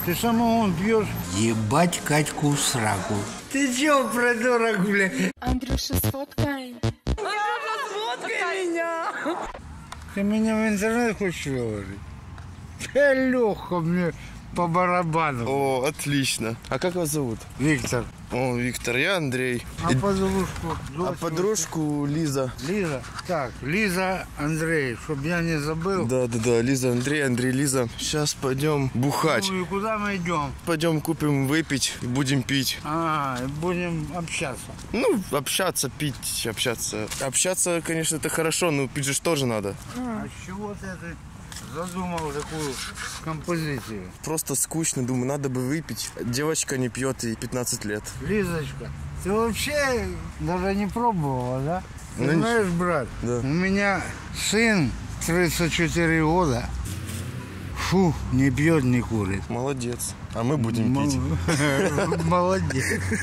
Ты самогон пьешь? Ебать Катьку в сраку. Ты чё, придурок, бля? Андрюша, сфоткай. Андрюша, сфоткай меня. Ты меня в интернет хочешь выложить? Лёха, мне по барабану. О, отлично. А как вас зовут? Виктор. О, Виктор, я Андрей. А подружку? А подружку Лиза. Лиза? Так, Лиза, Андрей, чтоб я не забыл. Да, Лиза, Андрей, Андрей, Лиза. Сейчас пойдем бухать. Ну и куда мы идем? Пойдем купим выпить и будем пить. Будем общаться. Ну, общаться, пить, общаться. Общаться, конечно, это хорошо, но пить же тоже надо. А с чего ты это задумал такую композицию? Просто скучно, думаю, надо бы выпить. Девочка не пьет, ей 15 лет. Лизочка, ты вообще даже не пробовала, да? Ты Ну, знаешь, брат, да. У меня сын 34 года. Фу, не пьет, не курит. Молодец. А мы будем пить. Молодец.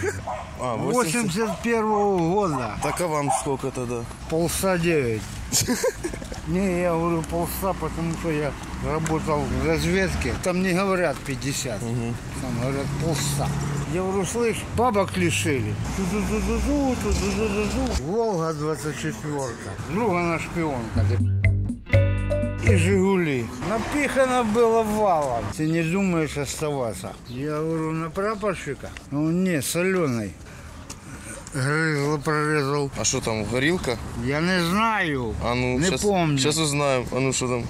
81-го года. Так а вам сколько тогда? 8:30. Не, я говорю 8:30, потому что я работал в разведке. Там не говорят 50, там говорят 8:30. Я говорю, слышь, бабок лишили. Волга 24-ка. Друга на шпионка. И Жигули. Напихано было валом. Ты не думаешь оставаться? Я говорю, на прапорщика? Он не, соленый. Грызло прорезал. А что там, горилка? Я не знаю. А ну, не помню. Сейчас узнаем. А ну, что там?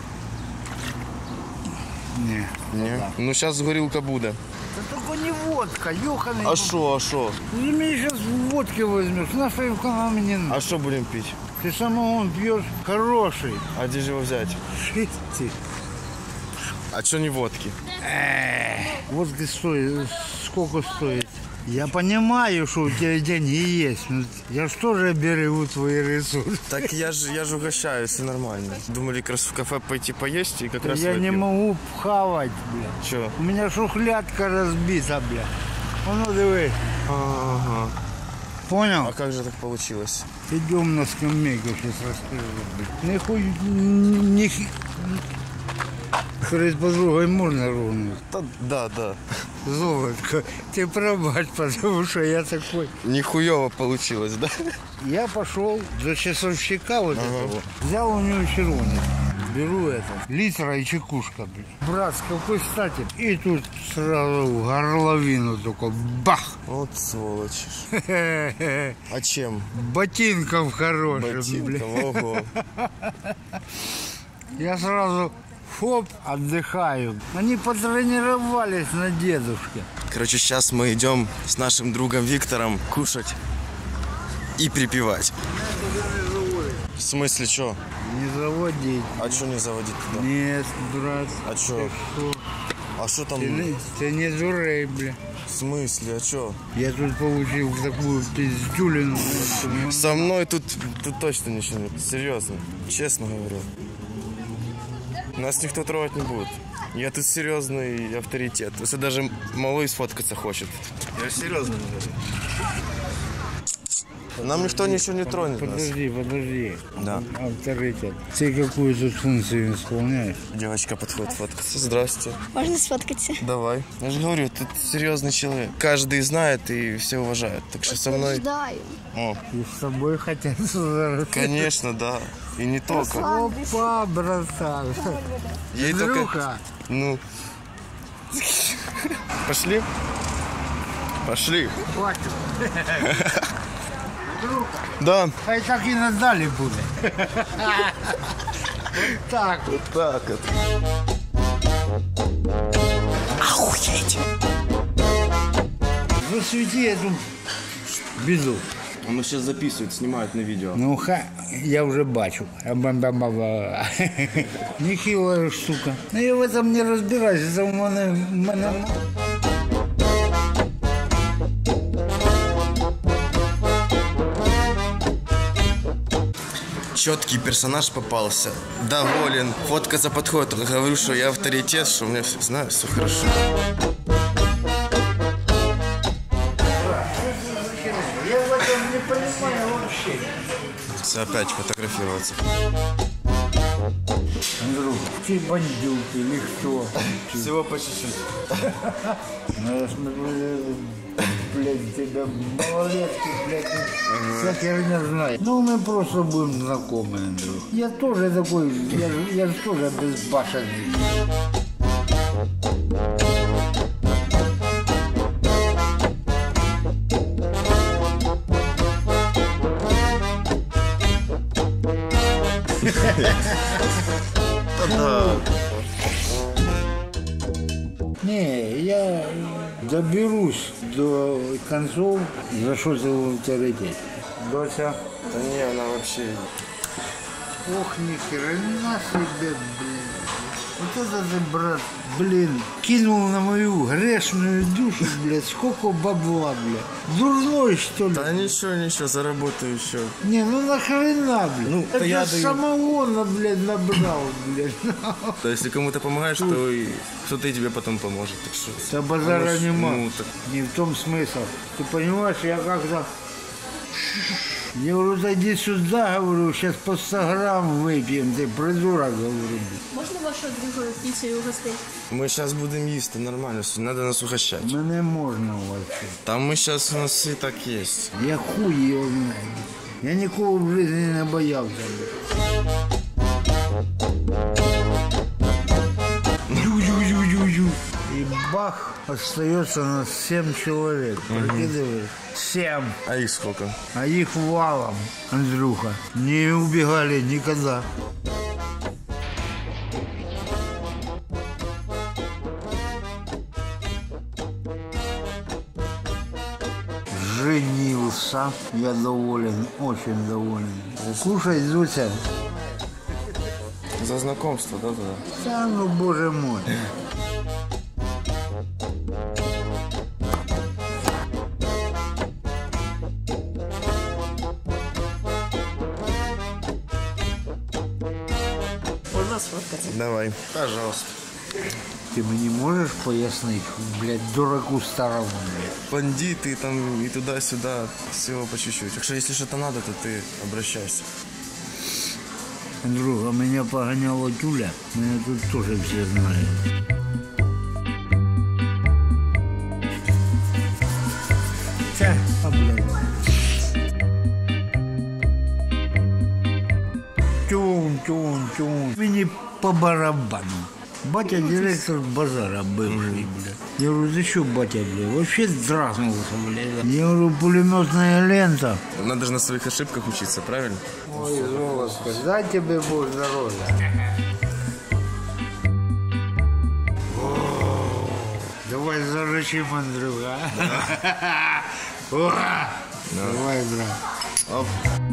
Не. Не. Ну, сейчас горилка будет. Да только не водка, ёханый. А что? Ты мне сейчас водки возьмешь, на своем канале не надо. А что будем пить? Ты самогон пьешь хороший. А где же его взять? Ты. А что не водки? Водка стоит, сколько стоит? Я понимаю, что у тебя деньги есть, но я ж тоже берегу твои ресурсы. Так я же угощаюсь, все нормально. Думали как раз в кафе пойти поесть и как раз Я не выпьем. могу хавать, бля. Че? У меня шухлядка разбита, бля. Ну, давай. Ага. Понял? А как же так получилось? Идем на скамейку, сейчас расскажу. Нихуй, перед подругой можно ровно. Да. Золотко, ты пробачь, потому что я такой. Нихуево получилось, да? Я пошел до часовщика вот этого. Взял у него червоный. Беру это. Литра и чекушка, блин. Брат, с какой стати? И тут сразу в горловину только бах. Вот сволочь. А чем? Ботинков хороших, блин. Ого. Я сразу хоп, отдыхаю. Они потренировались на дедушке. Короче, сейчас мы идем с нашим другом Виктором кушать и припевать. В смысле, что? Не заводить. А что не заводить туда? Нет, брат. А что? А что там? Ты не дурей, бля. В смысле, а что? Я тут получил такую пиздюлину. Со мной тут точно ничего нет. Серьезно. Честно говорю. Нас никто трогать не будет. Я тут серьезный авторитет. Если даже малой сфоткаться хочет. Я серьезно говорю. Нам никто ничего не тронет. Подожди. Да. Авторитет. Ты какую тут функцию исполняешь? Девочка подходит фоткаться. Здрасте. Можно сфоткаться? Давай. Я же говорю, тут серьезный человек. Каждый знает и все уважают. Так что со мной... Ждаю. О, И с тобой хотят сфотографировать. конечно, да. И не только. Опа, братан. Ей только... Андрюха. Ну. Пошли? Пошли. Хватит. Да. Хай так и надалі буде. Так. Вот так вот. Охуеть. Засвети эту беду. Он сейчас записывает, снимает на видео. Ну, я уже бачу. Нехилая штука. Но я в этом не разбираюсь. Это у мене... Четкий персонаж попался. Доволен. Фоткаться подходит. Говорю, что я авторитет, что у меня все знаю, все хорошо. Я в этом не понимаю вообще. Все, опять фотографироваться. Андрюх, ты бандюк или кто? Всего по чуть-чуть. Ну, я смотрю, блядь, тебя малолетки, блядь, вся херня знает. Ну, мы просто будем знакомы, Андрюх. Я тоже такой, я же тоже безбашенный. Да. Не, я доберусь до концов, за что ты в авторитете. Дося. Да не, она вообще... Ох, ни хрена себе, блин. Вот это ты, брат, блин, кинул на мою грешную душу, блядь, сколько бабла, блядь. Дурной, что ли? Да ничего, заработаю еще. Не, ну нахрена, блядь. Ну, это я ж даю. самогона, блядь, набрал, блядь. То если кому-то помогаешь, то и кто-то и тебе потом поможет. Так что... Да базара нема. Ну, так... Не в том смысл. Ты понимаешь, я как-то... Я говорю, зайди сюда, говорю, сейчас по 100 грамм выпьем, ты придурок, говорю. Можна вашого другою піцею угостити? Мы сейчас будем есть, нормально, надо нас угощать. Мене можна вообще. Там мы сейчас у нас и так есть. Я хуй його знаю. Я нікого в житті не боявся. Ю-ю-ю-ю-ю. И бах, остается нас 7 человек. Прикидываешь? 7. А их сколько? А их валом, Андрюха. Не убегали никогда. Женился. Я доволен, очень доволен. Слушай, Зуся. За знакомство, да? Да, ну, боже мой. Можна сфоткатися? Давай. Пожалуйста. Ты мне можешь пояснить, блядь, дураку старому, блядь? Бандиты там и туда-сюда, всего по чуть-чуть. Так что если что-то надо, то ты обращайся. Андрюха, меня погоняла Тюля, меня тут тоже все знают. Блядь. Тюн. Мне по барабану. Батя директор базара бывший, блядь. Я говорю, ты что, батя, блядь, вообще драхнулся, блядь. Я говорю, пулеметная лента. Надо же на своих ошибках учиться, правильно? Ой, золотко, дай тебе Бог здоровья. Давай зарычим, Андрюха. Давай, брат. Оп.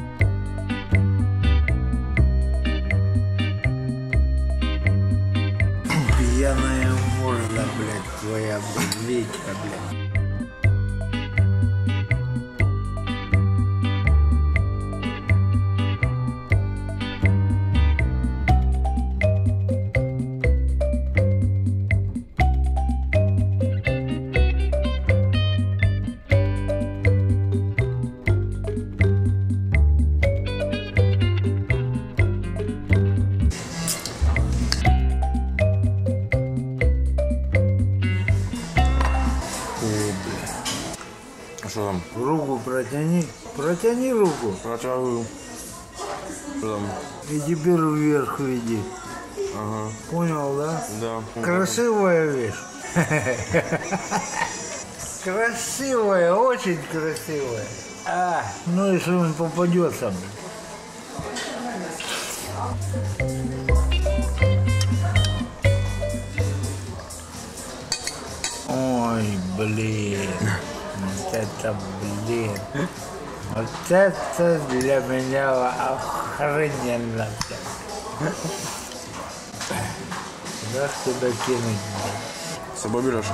Пьяная морда, блядь, твоя, блядь, вечер, блядь. Что там? Руку протяни. Протяни руку. Протягиваю. Что там? И теперь вверх веди. Ага. Понял, да? Да. Красивая вещь. Красивая, очень красивая. Ну если он попадется. Ой, блин. Вот это, блин. Вот это для меня охрененно. Куда тебя кинуть? С собой берешь?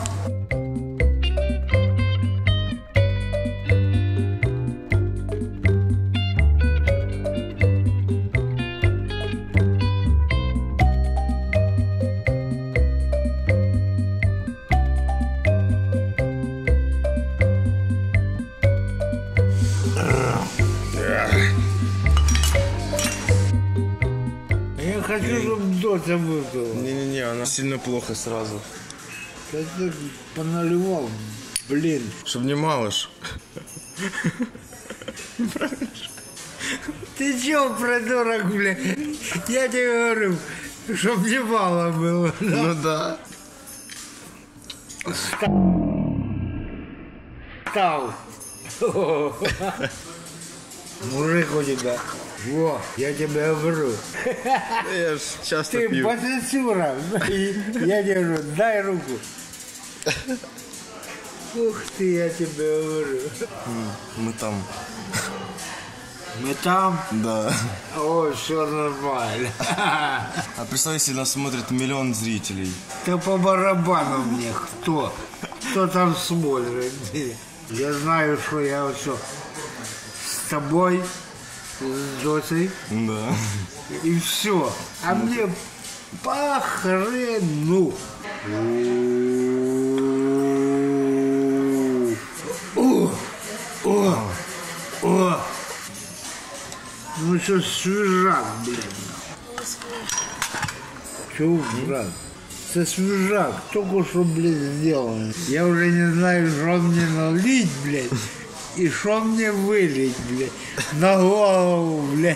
Я хочу хочу, чтобы Дося выпила. Не-не-не, она сильно плохо сразу. Я так поналивал, блин. Чтоб не малыш. Ты чё, придурок, блин? Я тебе говорю, чтоб не мало было. Ну да. Стал. Мужик у тебя. Во, я тебе говорю. Я ж часто Ты пью. басицюра. Я тебе говорю, дай руку. Ух ты, я тебе говорю. Мы там. Мы там? Да. Ой, все нормально. А представь, если нас смотрит 1 миллион зрителей. Да по барабану мне кто? Кто там смотрит? Я знаю, что я вот все с тобой, с Досей, Да. и все. А мне похрену. О! Ну что, свежак, блин. Чего, брат? Это свежак, только что, блядь, сделано. Я уже не знаю, что мне налить, блядь, и что мне вылить, блядь, на голову, блядь.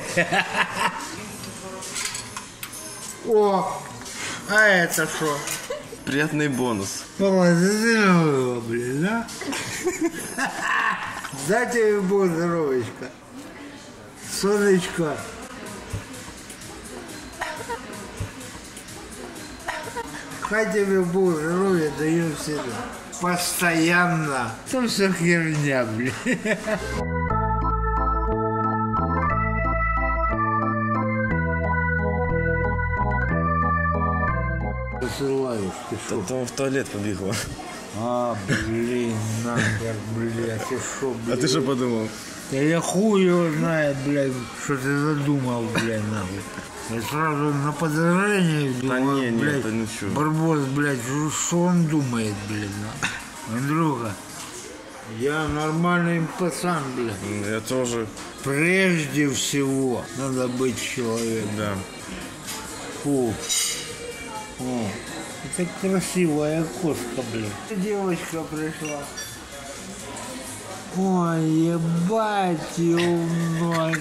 О, а это что? Приятный бонус. Положительно было, блядь, да? Дай тебе Бог здоровечка. Сонечка. Хай тебе Бог здоровья дает всегда. Постоянно. Это все херня, блин. Посылаешь, ты Да что? там в туалет побегла. А, блин, нахер, блядь, ты шо, А блядь? ты что подумал? Да я хуй его знает, блядь, что ты задумал, блядь, нахуй. Я сразу на подозрение думаю, не, блядь, это ничего. Барбос, блядь, что он думает, блядь, нахуй. Андрюха, я нормальный пацан, блядь. Я тоже. Прежде всего надо быть человеком. Да. Фу. О, это красивая кошка, блин. Девочка пришла. Ой, ебать, умной.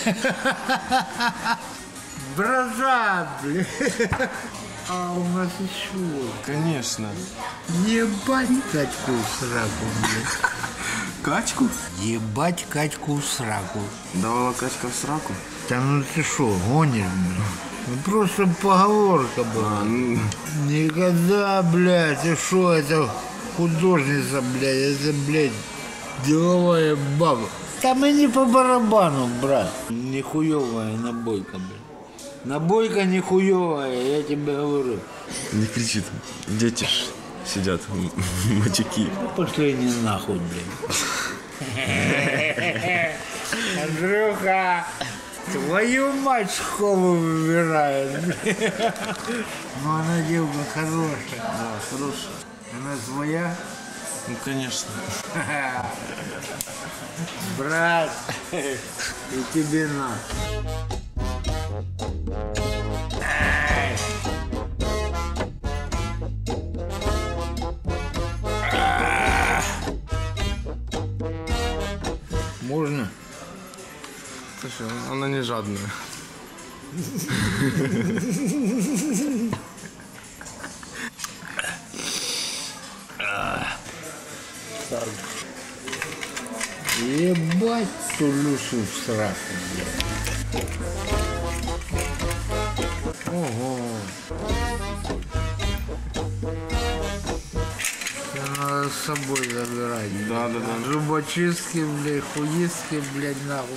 Браза, блин. А у нас еще. Конечно. Ебать Катьку в сраку, блин. Качку? Ебать Катьку в сраку. Давала Качка в сраку? Да ну ты шо, гонишь, блин? Ну просто поговорка была. Никогда, блядь, ты шо, это художница, блядь, это, блядь, деловая баба. Там и не по барабану, брат. Нихуевая набойка, блядь. Набойка нихуевая, я тебе говорю. Не кричит. Дети ж сидят, мальчики. Пошли не нахуй, блядь. Андрюха, твою мать школу выбирает. Ну, она девка хорошая. Да, хорошая. Она твоя? Ну, конечно. Брат, и тебе на. Можно? Слушай, она не жадная. Ебать тулюсу в сраку, блядь. Ого. Это надо с собой забирать. Да. Зубочистки, блядь, хуистки, блядь, нахуй,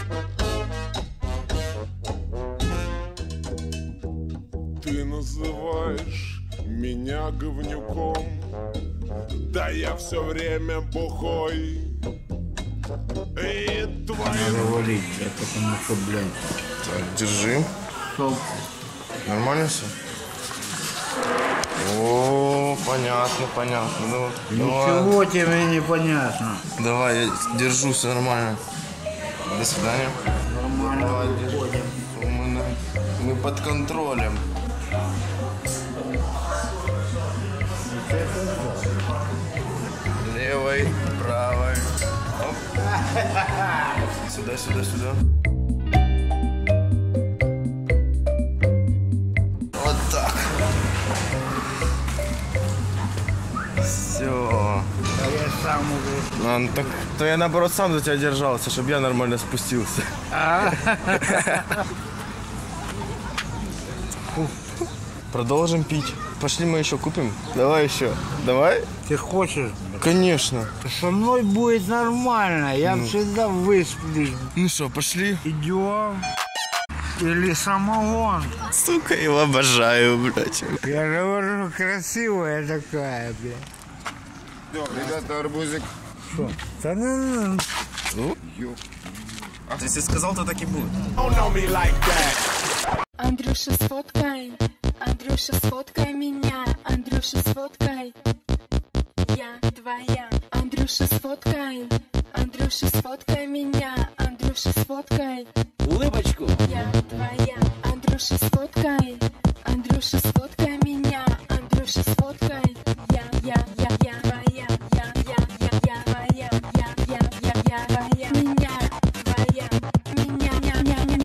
блядь. Ты называешь меня говнюком, да я все время бухой. И твои Надо валить, блядь, потому что, блядь, Так, держи. стоп. Нормально все? О, понятно. Ну, Ничего тебе не понятно. давай, я держу, все нормально. До свидания. Нормально, выходим. Мы под контролем. Левой, правой. Оп. Сюда, сюда, сюда. Вот так. Все. А я сам уже. Ну, так, то я наоборот сам за тебя держался, чтобы я нормально спустился. Продолжим пить. Пошли мы еще купим. Давай еще. Давай. Ты хочешь? Конечно. Со мной будет нормально, я всегда высплюсь. Ну что, пошли? Идем. Или самогон. Сука, его обожаю, блядь. Я же говорю, красивая такая, блядь. Ребята, арбузик. Что? Да ну. Ты если сказал, то так и будет. Андрюша, сфоткай меня. Андрюша, сфоткай. Я твоя. Андрюша, сфоткай меня.